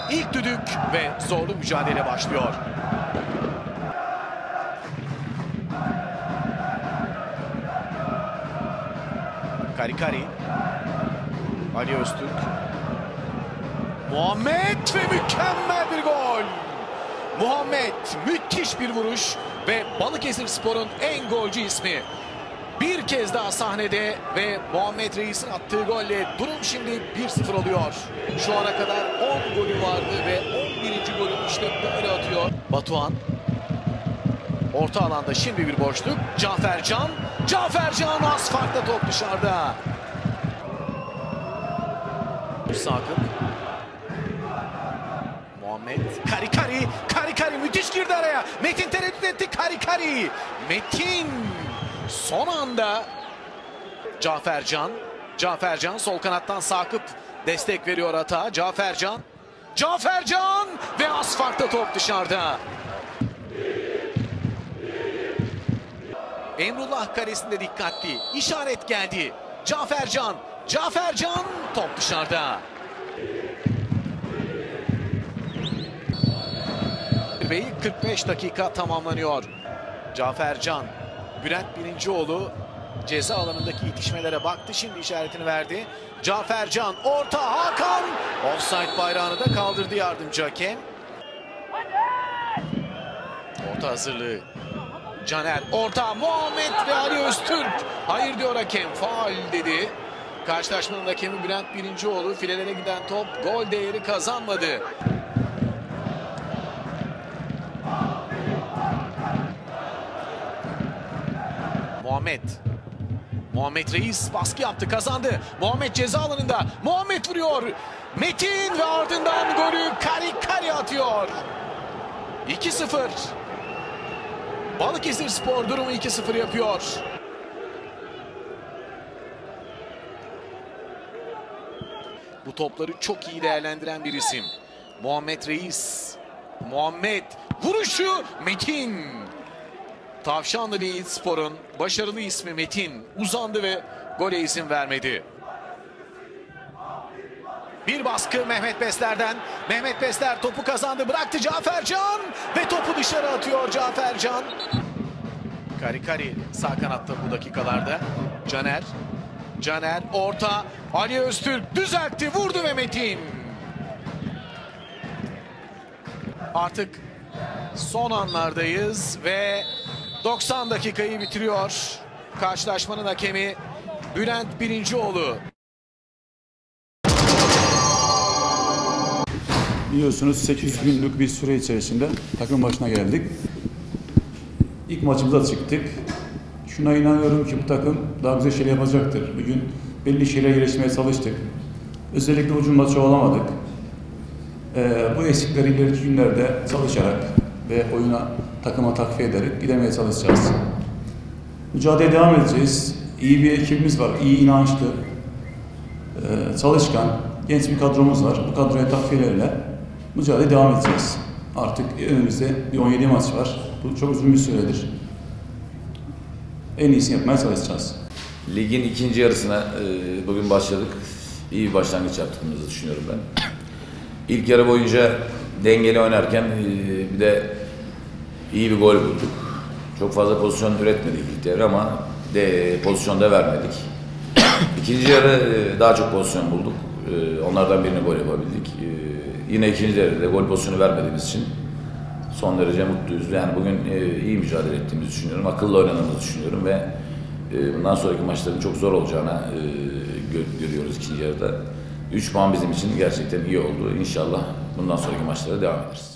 İlk düdük ve zorlu mücadele başlıyor. Karikari. Ali Öztürk. Muhammed ve mükemmel bir gol. Muhammed müthiş bir vuruş ve Balıkesirspor'un en golcü ismi. Bir kez daha sahnede ve Muhammed Reis'in attığı golle durum şimdi 1-0 oluyor. Şu ana kadar 10 golü vardı ve 11. golü işte böyle atıyor. Batuhan. Orta alanda şimdi bir boşluk. Cafercan. Cafercan az farkla top dışarıda. Sakıp. Muhammed. Karikari. Karikari müthiş girdi araya. Metin tereddüt etti. Karikari. Metin. Son anda Cafercan. Cafercan sol kanattan Sakıp destek veriyor hata. Cafercan. Cafercan ve az farkla top dışarıda. Emrullah karesinde dikkatli. İşaret geldi. Cafercan. Cafercan top dışarıda. Ve 45 dakika tamamlanıyor. Cafercan. Bülent Birincioğlu ceza alanındaki itişmelere baktı. Şimdi işaretini verdi. Cafercan orta Hakan. Offside bayrağını da kaldırdı yardımcı hakem. Orta hazırlığı. Caner orta Muhammed ve Ali Öztürk. Hayır diyor hakem. Faul dedi. Karşılaşmanın hakemi Bülent Birincioğlu. Filelere giden top gol değeri kazanmadı. Muhammed. Muhammed Reis baskı yaptı, kazandı. Muhammed ceza alanında. Muhammed vuruyor. Metin ve ardından golü Karikari atıyor. 2-0. Balıkesirspor durumu 2-0 yapıyor. Bu topları çok iyi değerlendiren bir isim. Muhammed Reis. Muhammed vuruşu Metin. Tavşanlıspor'un başarılı ismi Metin uzandı ve gole izin vermedi. Bir baskı Mehmet Besler'den. Mehmet Besler topu kazandı, bıraktı Cafercan ve topu dışarı atıyor Cafercan. Karikari sağ kanatta bu dakikalarda. Caner. Caner orta. Ali Öztürk düzeltti, vurdu ve Metin. Artık son anlardayız ve 90 dakikayı bitiriyor. Karşılaşmanın hakemi Bülent Birincioğlu. Biliyorsunuz 8 günlük bir süre içerisinde takım başına geldik. İlk maçımıza çıktık. Şuna inanıyorum ki bu takım daha güzel şeyler yapacaktır. Bugün belli şeyler geliştirmeye çalıştık. Özellikle hücum maçı olamadık. Bu eksikleri ileriki günlerde çalışarak ve oyuna takıma takviye ederek gidemeye çalışacağız. Mücadeleye devam edeceğiz. İyi bir ekibimiz var, iyi inançlı, çalışkan, genç bir kadromuz var. Bu kadroya takviyelerle mücadeleye devam edeceğiz. Artık önümüzde bir 17 maç var. Bu çok uzun bir süredir. En iyisini yapmaya çalışacağız. Ligin ikinci yarısına bugün başladık. İyi bir başlangıç yaptığımızı düşünüyorum ben. İlk yarı boyunca dengeli oynarken bir de iyi bir gol bulduk. Çok fazla pozisyon üretmedik ilk devre ama pozisyon da vermedik. İkinci yarı daha çok pozisyon bulduk. Onlardan birini gol yapabildik. Yine ikinci devrede gol pozisyonu vermediğimiz için son derece mutluyuz. Yani bugün iyi mücadele ettiğimizi düşünüyorum. Akıllı oynadığımızı düşünüyorum ve bundan sonraki maçların çok zor olacağını görüyoruz ikinci yarıda. 3 puan bizim için gerçekten iyi oldu. İnşallah bundan sonraki maçlara devam ederiz.